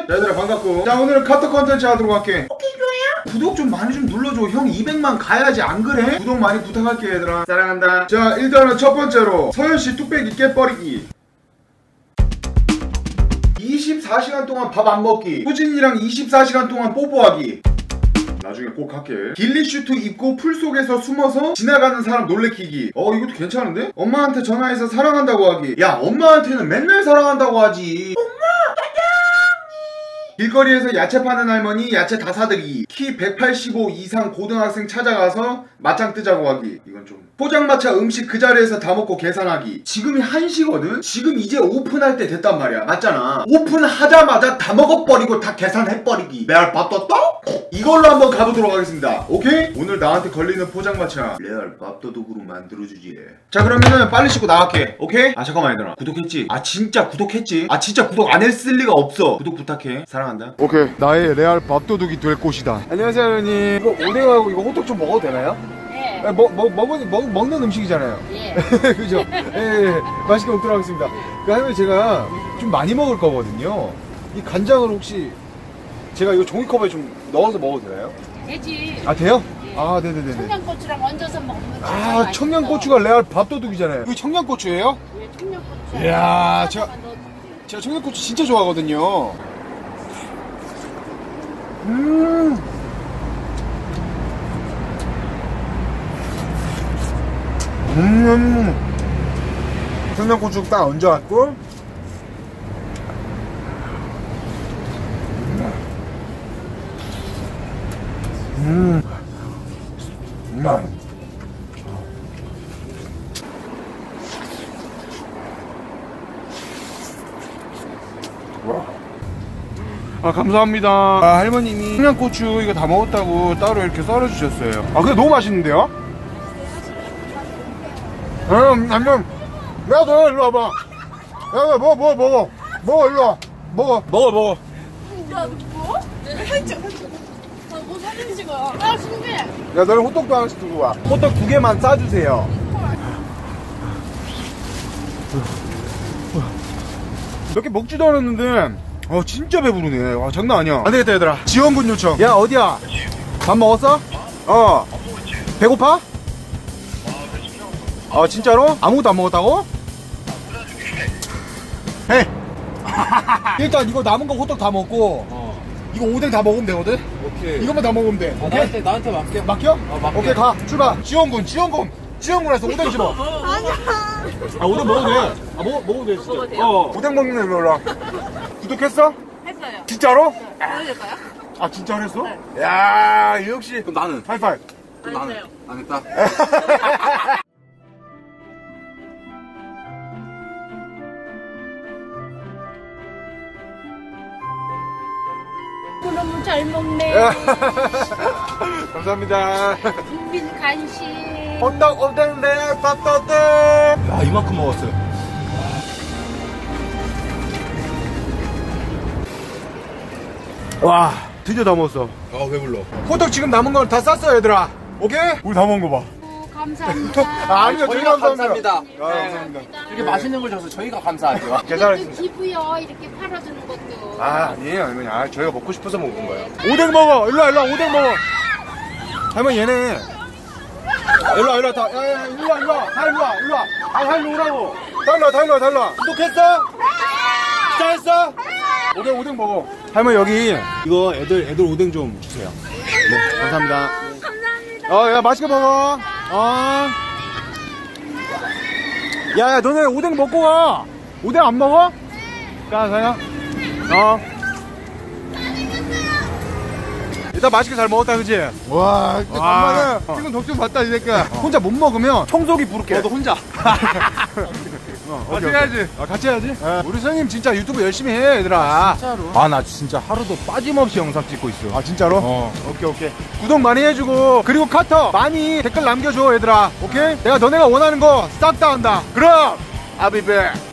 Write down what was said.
자, 얘들아 반갑고. 자, 오늘은 카터 컨텐츠 하도록 할게. 오케이, 좋아요. 구독 좀 많이 좀 눌러줘. 형 200만 가야지, 안 그래? 구독 많이 부탁할게, 얘들아. 사랑한다. 자, 일단은 첫 번째로 서현씨 뚝배기 깨버리기. 24시간 동안 밥 안 먹기. 효진이랑 24시간 동안 뽀뽀하기. 나중에 꼭 할게. 길리슈트 입고 풀 속에서 숨어서 지나가는 사람 놀래키기. 이것도 괜찮은데? 엄마한테 전화해서 사랑한다고 하기. 야, 엄마한테는 맨날 사랑한다고 하지. 길거리에서 야채 파는 할머니 야채 다 사드리기. 키 185 이상 고등학생 찾아가서 맞짱 뜨자고 하기. 이건 좀. 포장마차 음식 그 자리에서 다 먹고 계산하기. 지금이 1시거든? 지금 이제 오픈할 때 됐단 말이야. 맞잖아. 오픈하자마자 다 먹어버리고 다 계산해버리기. 레알 밥도둑? 이걸로 한번 가보도록 하겠습니다. 오케이? 오늘 나한테 걸리는 포장마차 레알 밥도둑으로 만들어주지. 자, 그러면은 빨리 씻고 나갈게. 오케이? 아, 잠깐만 얘들아. 구독했지? 아, 진짜 구독했지? 아, 진짜 구독 안 했을 리가 없어. 구독 부탁해. 사랑한다. 오케이. 나의 레알 밥도둑이 될 곳이다. 안녕하세요, 형님. 이거 오뎅하고 이거 호떡 좀 먹어도 되나요? 네. 먹는 음식이잖아요. 예. 그죠? 예. 맛있게 먹도록 하겠습니다. 그 할머니 제가 좀 많이 먹을 거거든요. 이 간장을 혹시 제가 이거 종이컵에 좀 넣어서 먹어도 되나요? 되지. 아, 돼요? 예. 아, 네네네. 청양고추랑 얹어서 먹으면 아, 청양고추가 레알 밥도둑이잖아요. 이거 청양고추예요? 왜 청양고추? 이야, 제가 청양고추 진짜 좋아하거든요. 청양고추 딱 얹어갖고 아, 감사합니다. 아, 할머님이 청양고추 이거 다 먹었다고 따로 이렇게 썰어주셨어요. 아, 근데 너무 맛있는데요? 안녕. 야, 너 일로 와봐. 야, 먹어, 일로 와. 먹어. 야, 뭐? 뭐 사진 찍어? 아, 신기해. 야, 너는 호떡도 하나씩 두고 와. 호떡 2개만 싸주세요. 몇 개 먹지도 않았는데 진짜 배부르네. 와, 장난 아니야. 안 되겠다, 얘들아. 지원군 요청. 야, 어디야? 밥 먹었어? 배고파? 진짜로? 아무것도 안 먹었다고? 해. 일단 이거 남은 거 호떡 다 먹고 이거 오뎅 다 먹으면 되거든? 오케이. 이것만 다 먹으면 돼. 오케이? 나한테 맡겨. 맡겨? 맡겨. 오케이, 가. 출발. 지원군에서 오뎅 집어. 아니야. 아, 오뎅 먹어도 돼. 먹어도 돼, 진짜. 먹어도 돼요? 오뎅 먹는 애 일로 올라. 구독했어? 했어요. 진짜로? 보여줄까요? 아, 진짜로 했어? 네. 야, 역시. 그럼 나는? 하이파이브. 안 했어요. 안 했다. 그놈은 잘 먹네. 감사합니다. 국민 간식. 호떡, 오뎅, 레알 밥도둑. 야, 이만큼 먹었어요. 와, 드디어 다 먹었어. 배불러. 호떡 지금 남은 건 다 쌌어, 얘들아. 오케이? 우리 다 먹은 거 봐. 감사합니다. 아니요, 저희가 감사합니다. 감사합니다. 감사합니다. 이렇게 맛있는 걸 줘서 저희가 감사하죠. 계산하겠습니다. 기부요. 이렇게 팔아주는 것도. 아니에요, 할머니. 저희가 먹고 싶어서 먹은 거예요. 오뎅 먹어! 일로와, 오뎅 먹어! 할머니, 얘네. 일로와, 일로와. 다 일로와. 다 일로 오라고. 다 일로와. 구독했어? 진짜 했어? 오뎅 먹어. 할머니, 여기, 이거 애들 오뎅 좀 주세요. 네, 감사합니다. 감사합니다. 야, 맛있게 먹어. 야, 너네 오뎅 먹고 가. 오뎅 안 먹어? 자, 사야. 일단 맛있게 잘 먹었다, 그치? 와, 진짜 간만에 지금 덕좀 봤다, 이 새끼야. 혼자 못 먹으면 청소기 부를게. 너도 혼자. 같이 해야지. 같이 해야지. 우리 선생님 진짜 유튜브 열심히 해, 얘들아. 진짜로? 나 진짜 하루도 빠짐없이 영상 찍고 있어. 진짜로? 오케이. 구독 많이 해주고, 그리고 카터 많이 댓글 남겨줘, 얘들아. 오케이? 내가 너네가 원하는 거 싹 다 한다. 그럼, I'll be back.